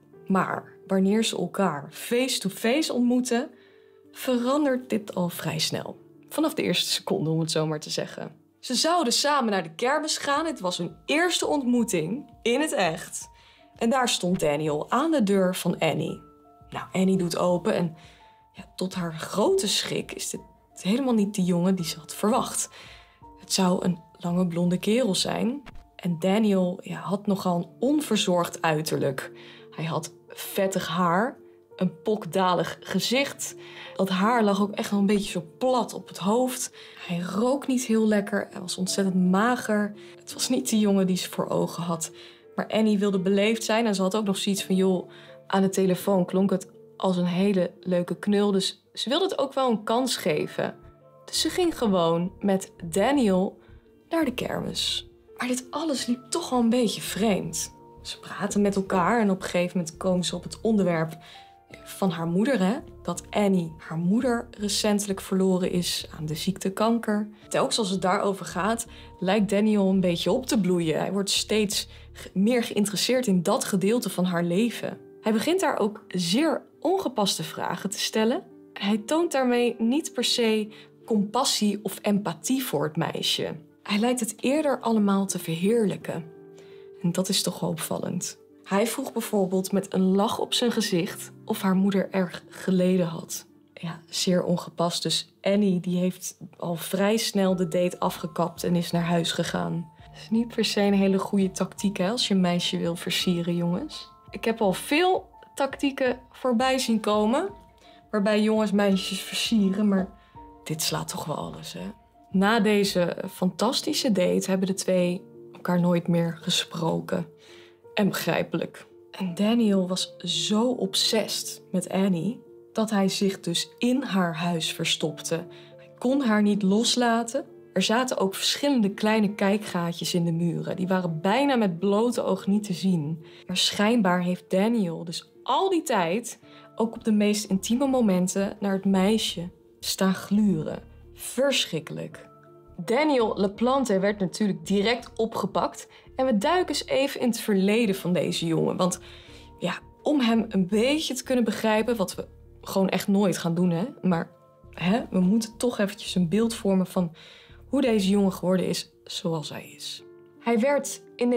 Maar wanneer ze elkaar face-to-face ontmoeten, verandert dit al vrij snel. Vanaf de eerste seconde, om het zo maar te zeggen. Ze zouden samen naar de kermis gaan. Het was hun eerste ontmoeting, in het echt. En daar stond Daniel aan de deur van Annie. Nou, Annie doet open en ja, tot haar grote schrik is dit helemaal niet de jongen die ze had verwacht. Het zou een lange blonde kerel zijn. En Daniel had nogal een onverzorgd uiterlijk. Hij had vettig haar, een pokdalig gezicht. Dat haar lag ook echt wel een beetje zo plat op het hoofd. Hij rook niet heel lekker, hij was ontzettend mager. Het was niet de jongen die ze voor ogen had. Maar Annie wilde beleefd zijn en ze had ook nog zoiets van... joh, aan de telefoon klonk het als een hele leuke knul. Dus ze wilde het ook wel een kans geven. Dus ze ging gewoon met Daniel naar de kermis. Maar dit alles liep toch wel een beetje vreemd. Ze praten met elkaar en op een gegeven moment komen ze op het onderwerp van haar moeder. Hè? Dat Annie, haar moeder, recentelijk verloren is aan de ziekte kanker. Telkens als het daarover gaat, lijkt Daniel een beetje op te bloeien. Hij wordt steeds meer geïnteresseerd in dat gedeelte van haar leven. Hij begint daar ook zeer ongepaste vragen te stellen. Hij toont daarmee niet per se compassie of empathie voor het meisje. Hij lijkt het eerder allemaal te verheerlijken. En dat is toch wel opvallend. Hij vroeg bijvoorbeeld met een lach op zijn gezicht of haar moeder erg geleden had. Ja, zeer ongepast. Dus Annie die heeft al vrij snel de date afgekapt en is naar huis gegaan. Dat is niet per se een hele goede tactiek hè, als je een meisje wil versieren, jongens. Ik heb al veel tactieken voorbij zien komen waarbij jongens meisjes versieren, maar dit slaat toch wel alles, hè? Na deze fantastische date hebben de twee elkaar nooit meer gesproken. En begrijpelijk. En Daniel was zo obsessed met Annie dat hij zich dus in haar huis verstopte. Hij kon haar niet loslaten. Er zaten ook verschillende kleine kijkgaatjes in de muren. Die waren bijna met blote oog niet te zien. Maar schijnbaar heeft Daniel dus al die tijd, ook op de meest intieme momenten, naar het meisje staan gluren. Verschrikkelijk. Daniel LaPlante werd natuurlijk direct opgepakt. En we duiken eens even in het verleden van deze jongen. Want ja, om hem een beetje te kunnen begrijpen, wat we gewoon echt nooit gaan doen, hè. Maar we moeten toch eventjes een beeld vormen van hoe deze jongen geworden is zoals hij is. Hij werd in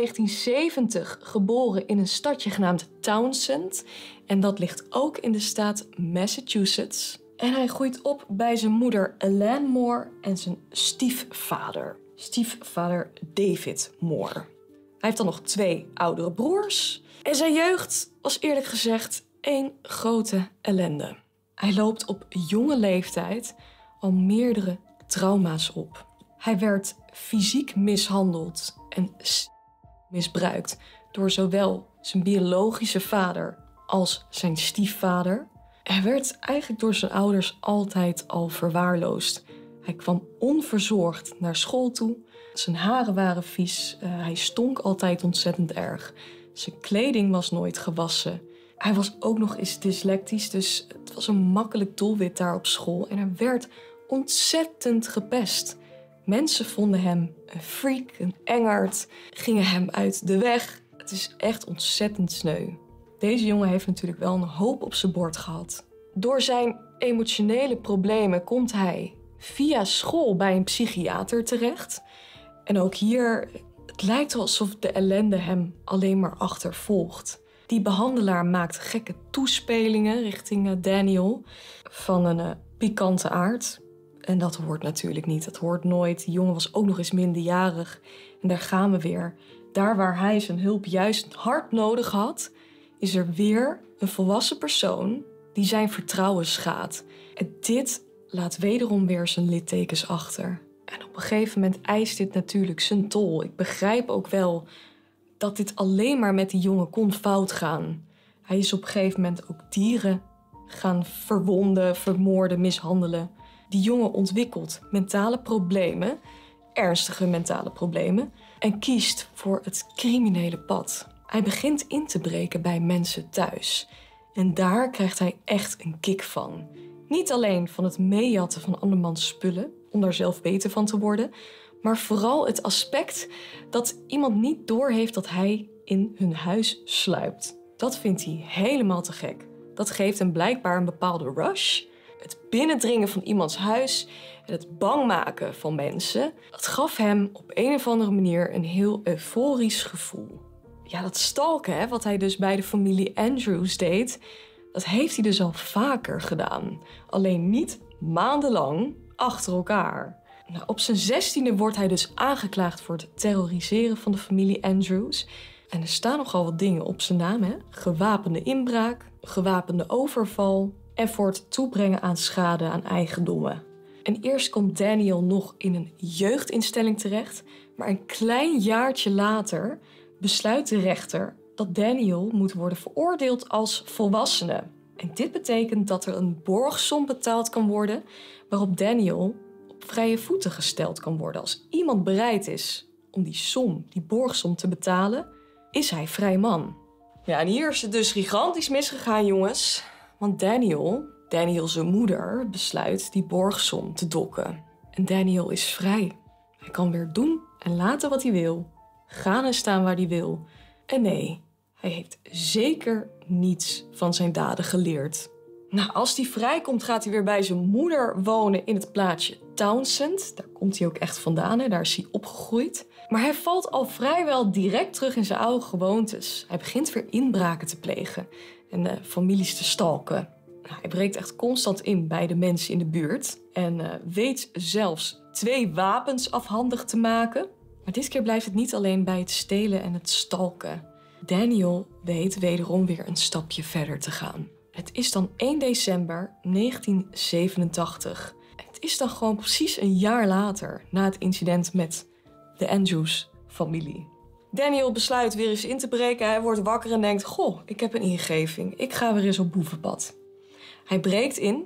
1970 geboren in een stadje genaamd Townsend. En dat ligt ook in de staat Massachusetts. En hij groeit op bij zijn moeder Elaine Moore en zijn stiefvader David Moore. Hij heeft dan nog 2 oudere broers. En zijn jeugd was eerlijk gezegd één grote ellende. Hij loopt op jonge leeftijd al meerdere trauma's op. Hij werd fysiek mishandeld en misbruikt door zowel zijn biologische vader als zijn stiefvader. Hij werd eigenlijk door zijn ouders altijd al verwaarloosd. Hij kwam onverzorgd naar school toe. Zijn haren waren vies. Hij stonk altijd ontzettend erg. Zijn kleding was nooit gewassen. Hij was ook nog eens dyslectisch, dus het was een makkelijk doelwit daar op school. En hij werd ontzettend gepest. Mensen vonden hem een freak, een engert, gingen hem uit de weg. Het is echt ontzettend sneu. Deze jongen heeft natuurlijk wel een hoop op zijn bord gehad. Door zijn emotionele problemen komt hij via school bij een psychiater terecht. En ook hier, het lijkt alsof de ellende hem alleen maar achtervolgt. Die behandelaar maakt gekke toespelingen richting Daniel van een pikante aard. En dat hoort natuurlijk niet, dat hoort nooit. Die jongen was ook nog eens minderjarig. En daar gaan we weer. Daar waar hij zijn hulp juist hard nodig had, is er weer een volwassen persoon die zijn vertrouwen schaadt. En dit laat wederom weer zijn littekens achter. En op een gegeven moment eist dit natuurlijk zijn tol. Ik begrijp ook wel dat dit alleen maar met die jongen kon fout gaan. Hij is op een gegeven moment ook dieren gaan verwonden, vermoorden, mishandelen. Die jongen ontwikkelt mentale problemen, ernstige mentale problemen, en kiest voor het criminele pad. Hij begint in te breken bij mensen thuis. En daar krijgt hij echt een kick van. Niet alleen van het meejatten van andermans spullen, om daar zelf beter van te worden, maar vooral het aspect dat iemand niet doorheeft dat hij in hun huis sluipt. Dat vindt hij helemaal te gek. Dat geeft hem blijkbaar een bepaalde rush. Het binnendringen van iemands huis en het bang maken van mensen, dat gaf hem op een of andere manier een heel euforisch gevoel. Ja, dat stalken, hè, wat hij dus bij de familie Andrews deed, dat heeft hij dus al vaker gedaan. Alleen niet maandenlang achter elkaar. Nou, op zijn 16e wordt hij dus aangeklaagd voor het terroriseren van de familie Andrews. En er staan nogal wat dingen op zijn naam, hè? Gewapende inbraak, gewapende overval en voor het toebrengen aan schade aan eigendommen. En eerst komt Daniel nog in een jeugdinstelling terecht, maar een klein jaartje later besluit de rechter dat Daniel moet worden veroordeeld als volwassene. En dit betekent dat er een borgsom betaald kan worden waarop Daniel op vrije voeten gesteld kan worden. Als iemand bereid is om die borgsom te betalen, is hij vrij man. Ja, en hier is het dus gigantisch misgegaan, jongens. Want Daniel zijn moeder, besluit die borgsom te dokken. En Daniel is vrij. Hij kan weer doen en laten wat hij wil. Gaan en staan waar hij wil. En nee, hij heeft zeker niets van zijn daden geleerd. Nou, als hij vrijkomt, gaat hij weer bij zijn moeder wonen in het plaatsje Townsend. Daar komt hij ook echt vandaan, hè? Daar is hij opgegroeid. Maar hij valt al vrijwel direct terug in zijn oude gewoontes. Hij begint weer inbraken te plegen en families te stalken. Nou, hij breekt echt constant in bij de mensen in de buurt. En weet zelfs 2 wapens afhandig te maken. Maar dit keer blijft het niet alleen bij het stelen en het stalken. Daniel weet wederom weer een stapje verder te gaan. Het is dan 1 december 1987. Het is dan gewoon precies een jaar later, na het incident met de Andrews-familie. Daniel besluit weer eens in te breken. Hij wordt wakker en denkt, goh, ik heb een ingeving. Ik ga weer eens op boevenpad. Hij breekt in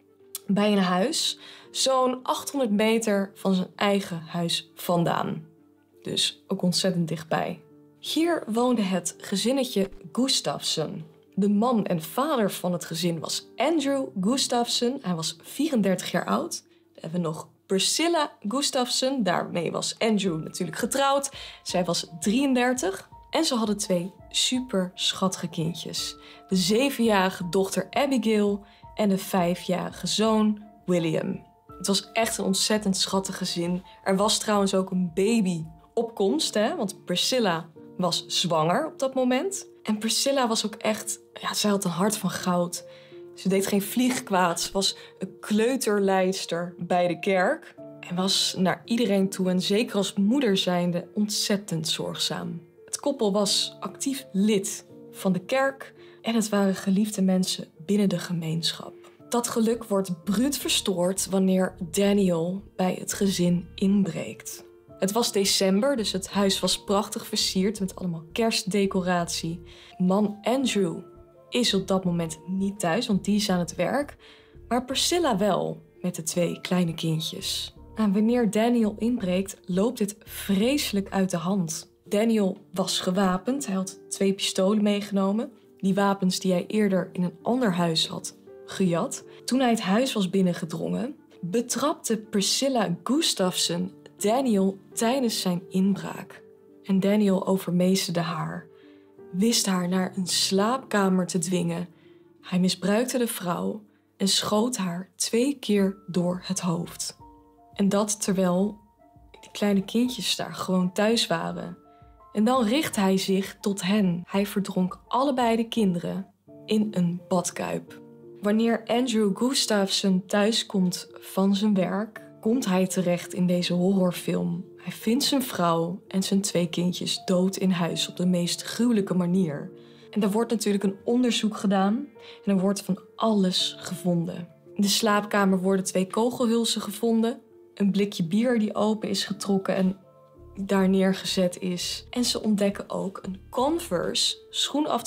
bij een huis, zo'n 800 meter van zijn eigen huis vandaan. Dus ook ontzettend dichtbij. Hier woonde het gezinnetje Gustafson. De man en vader van het gezin was Andrew Gustafson. Hij was 34 jaar oud. Dan hebben we nog Priscilla Gustafson. Daarmee was Andrew natuurlijk getrouwd. Zij was 33. En ze hadden 2 super schattige kindjes. De 7-jarige dochter Abigail en de 5-jarige zoon William. Het was echt een ontzettend schattig gezin. Er was trouwens ook een baby op komst, hè? Want Priscilla was zwanger op dat moment. En Priscilla was ook echt, zij had een hart van goud. Ze deed geen vlieg kwaad. Ze was een kleuterleidster bij de kerk. En was naar iedereen toe, en zeker als moeder zijnde, ontzettend zorgzaam. Het koppel was actief lid van de kerk en het waren geliefde mensen binnen de gemeenschap. Dat geluk wordt bruut verstoord wanneer Daniel bij het gezin inbreekt. Het was december, dus het huis was prachtig versierd met allemaal kerstdecoratie. Man Andrew is op dat moment niet thuis, want die is aan het werk. Maar Priscilla wel, met de 2 kleine kindjes. En wanneer Daniel inbreekt, loopt dit vreselijk uit de hand. Daniel was gewapend, hij had 2 pistolen meegenomen. Die wapens die hij eerder in een ander huis had gejat. Toen hij het huis was binnengedrongen, betrapte Priscilla Gustafson Daniel tijdens zijn inbraak. En Daniel overmeesterde haar, wist haar naar een slaapkamer te dwingen. Hij misbruikte de vrouw en schoot haar 2 keer door het hoofd. En dat terwijl die kleine kindjes daar gewoon thuis waren. En dan richt hij zich tot hen. Hij verdronk allebei de kinderen in een badkuip. Wanneer Andrew Gustafson thuiskomt van zijn werk, komt hij terecht in deze horrorfilm. Hij vindt zijn vrouw en zijn 2 kindjes dood in huis op de meest gruwelijke manier. En er wordt natuurlijk een onderzoek gedaan en er wordt van alles gevonden. In de slaapkamer worden 2 kogelhulzen gevonden, een blikje bier die open is getrokken en daar neergezet is. En ze ontdekken ook een Converse schoenafdruk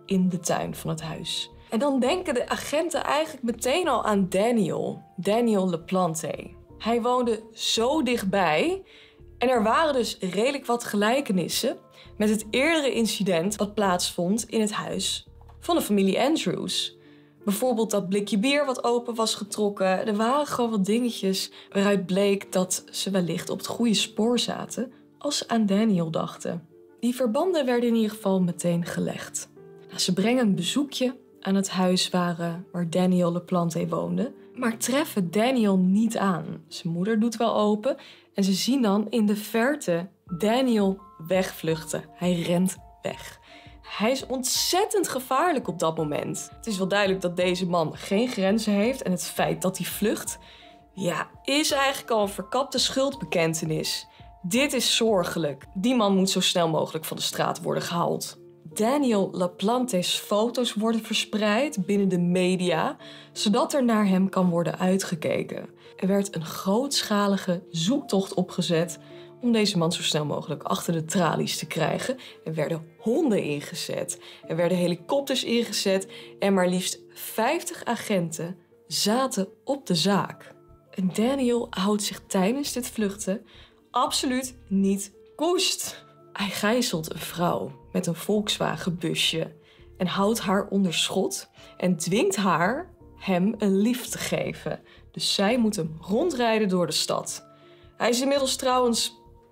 in de tuin van het huis. En dan denken de agenten eigenlijk meteen al aan Daniel LaPlante. Hij woonde zo dichtbij en er waren dus redelijk wat gelijkenissen met het eerdere incident wat plaatsvond in het huis van de familie Andrews. Bijvoorbeeld dat blikje bier wat open was getrokken. Er waren gewoon wat dingetjes waaruit bleek dat ze wellicht op het goede spoor zaten als ze aan Daniel dachten. Die verbanden werden in ieder geval meteen gelegd. Nou, ze brengen een bezoekje aan het huis waar Daniel LaPlante woonde, maar treffen Daniel niet aan. Zijn moeder doet wel open en ze zien dan in de verte Daniel wegvluchten. Hij rent weg. Hij is ontzettend gevaarlijk op dat moment. Het is wel duidelijk dat deze man geen grenzen heeft en het feit dat hij vlucht, ja, is eigenlijk al een verkapte schuldbekentenis. Dit is zorgelijk. Die man moet zo snel mogelijk van de straat worden gehaald. Daniel LaPlante's foto's worden verspreid binnen de media, zodat er naar hem kan worden uitgekeken. Er werd een grootschalige zoektocht opgezet om deze man zo snel mogelijk achter de tralies te krijgen. Er werden honden ingezet, er werden helikopters ingezet en maar liefst 50 agenten zaten op de zaak. En Daniel houdt zich tijdens dit vluchten absoluut niet koest. Hij gijzelt een vrouw met een Volkswagen-busje en houdt haar onder schot en dwingt haar hem een lift te geven. Dus zij moet hem rondrijden door de stad. Hij is inmiddels trouwens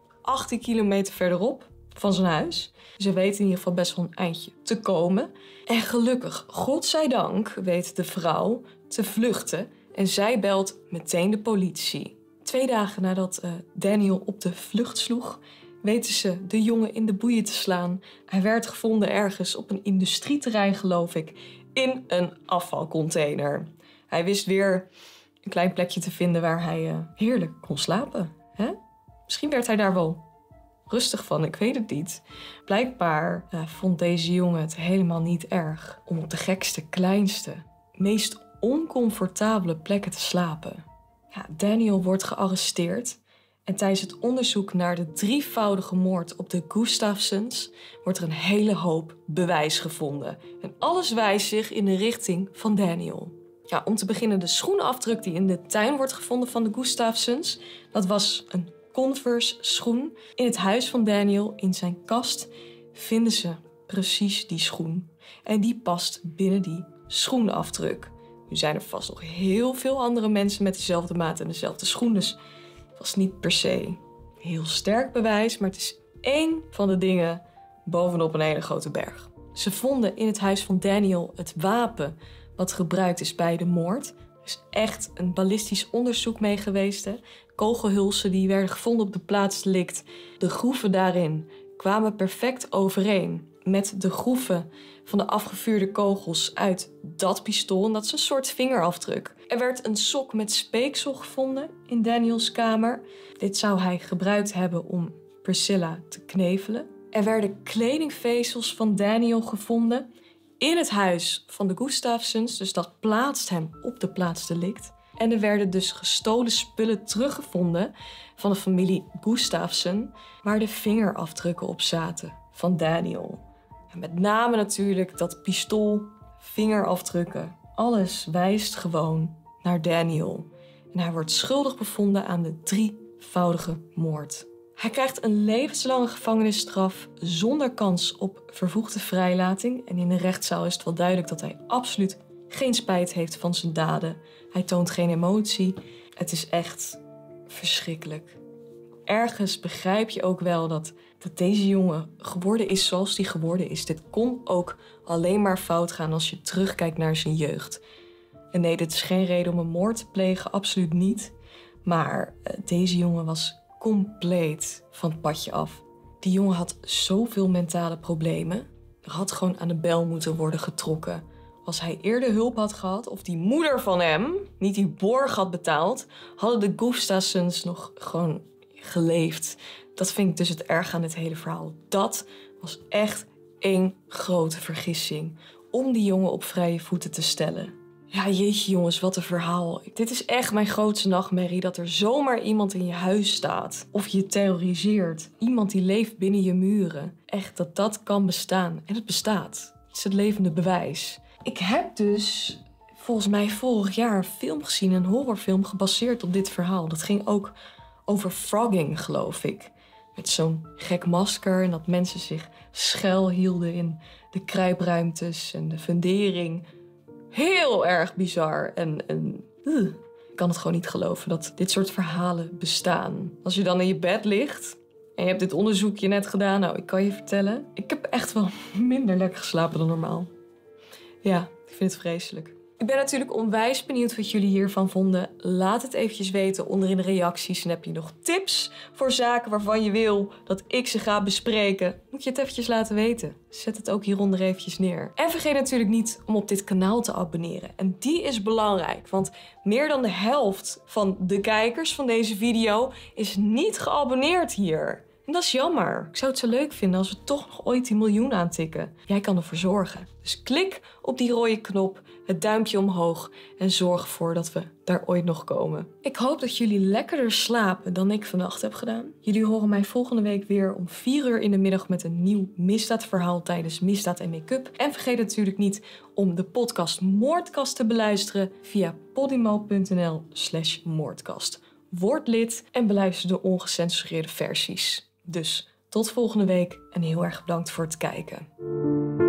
18 kilometer verderop van zijn huis. Dus hij weet in ieder geval best wel een eindje te komen. En gelukkig, godzijdank, weet de vrouw te vluchten en zij belt meteen de politie. 2 dagen nadat Daniel op de vlucht sloeg, weten ze de jongen in de boeien te slaan. Hij werd gevonden ergens op een industrieterrein, geloof ik, in een afvalcontainer. Hij wist weer een klein plekje te vinden waar hij heerlijk kon slapen. Hè? Misschien werd hij daar wel rustig van, ik weet het niet. Blijkbaar vond deze jongen het helemaal niet erg om op de gekste, kleinste, meest oncomfortabele plekken te slapen. Ja, Daniel wordt gearresteerd en tijdens het onderzoek naar de 3-voudige moord op de Gustafsons wordt er een hele hoop bewijs gevonden. En alles wijst zich in de richting van Daniel. Ja, om te beginnen de schoenafdruk die in de tuin wordt gevonden van de Gustafsons. Dat was een Converse schoen. In het huis van Daniel, in zijn kast, vinden ze precies die schoen. En die past binnen die schoenafdruk. Nu zijn er vast nog heel veel andere mensen met dezelfde maat en dezelfde schoen. Dus het was niet per se heel sterk bewijs, maar het is 1 van de dingen bovenop een hele grote berg. Ze vonden in het huis van Daniel het wapen wat gebruikt is bij de moord. Er is echt een ballistisch onderzoek mee geweest. Hè? Kogelhulsen die werden gevonden op de plaatsdelict. De groeven daarin kwamen perfect overeen met de groeven van de afgevuurde kogels uit dat pistool. En dat is een soort vingerafdruk. Er werd een sok met speeksel gevonden in Daniels kamer. Dit zou hij gebruikt hebben om Priscilla te knevelen. Er werden kledingvezels van Daniel gevonden in het huis van de Gustafsons. Dus dat plaatst hem op de plaatsdelict. En er werden dus gestolen spullen teruggevonden van de familie Gustafson, waar de vingerafdrukken op zaten van Daniel. En met name natuurlijk dat pistool, vingerafdrukken. Alles wijst gewoon naar Daniel. En hij wordt schuldig bevonden aan de 3-voudige moord. Hij krijgt een levenslange gevangenisstraf zonder kans op vervroegde vrijlating. En in de rechtszaal is het wel duidelijk dat hij absoluut geen spijt heeft van zijn daden. Hij toont geen emotie. Het is echt verschrikkelijk. Ergens begrijp je ook wel dat deze jongen geworden is zoals hij geworden is. Dit kon ook alleen maar fout gaan als je terugkijkt naar zijn jeugd. En nee, dit is geen reden om een moord te plegen, absoluut niet. Maar deze jongen was compleet van het padje af. Die jongen had zoveel mentale problemen. Er had gewoon aan de bel moeten worden getrokken. Als hij eerder hulp had gehad, of die moeder van hem niet die borg had betaald, hadden de Gustafsons nog gewoon geleefd. Dat vind ik dus het erg aan dit hele verhaal. Dat was echt 1 grote vergissing om die jongen op vrije voeten te stellen. Ja, jeetje jongens, wat een verhaal. Dit is echt mijn grootste nachtmerrie, dat er zomaar iemand in je huis staat of je terroriseert. Iemand die leeft binnen je muren. Echt, dat kan bestaan. En het bestaat. Het is het levende bewijs. Ik heb dus volgens mij vorig jaar een film gezien, een horrorfilm gebaseerd op dit verhaal. Dat ging ook over frogging, geloof ik. Met zo'n gek masker en dat mensen zich schuil hielden in de kruipruimtes en de fundering. Heel erg bizar en ik kan het gewoon niet geloven dat dit soort verhalen bestaan. Als je dan in je bed ligt en je hebt dit onderzoekje net gedaan, nou, ik kan je vertellen, ik heb echt wel minder lekker geslapen dan normaal. Ja, ik vind het vreselijk. Ik ben natuurlijk onwijs benieuwd wat jullie hiervan vonden. Laat het eventjes weten onder in de reacties. En heb je nog tips voor zaken waarvan je wil dat ik ze ga bespreken? Moet je het eventjes laten weten. Zet het ook hieronder eventjes neer. En vergeet natuurlijk niet om op dit kanaal te abonneren. En die is belangrijk, want meer dan de helft van de kijkers van deze video is niet geabonneerd hier. En dat is jammer. Ik zou het zo leuk vinden als we toch nog ooit die miljoen aantikken. Jij kan ervoor zorgen. Dus klik op die rode knop, het duimpje omhoog en zorg ervoor dat we daar ooit nog komen. Ik hoop dat jullie lekkerder slapen dan ik vannacht heb gedaan. Jullie horen mij volgende week weer om 4 uur in de middag met een nieuw misdaadverhaal tijdens Misdaad en Make-up. En vergeet natuurlijk niet om de podcast Moordkast te beluisteren via podimo.nl/moordkast. Word lid en beluister de ongecensureerde versies. Dus tot volgende week en heel erg bedankt voor het kijken.